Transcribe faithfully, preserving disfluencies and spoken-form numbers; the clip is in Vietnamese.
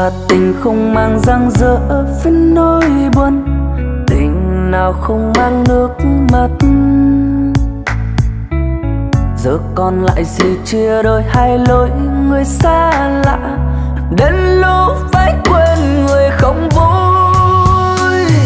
là tình không mang răng rỡ với nỗi buồn, tình nào không mang nước mắt. Giờ còn lại gì chia đôi hai lối người xa lạ, đến lúc phải quên người không vui.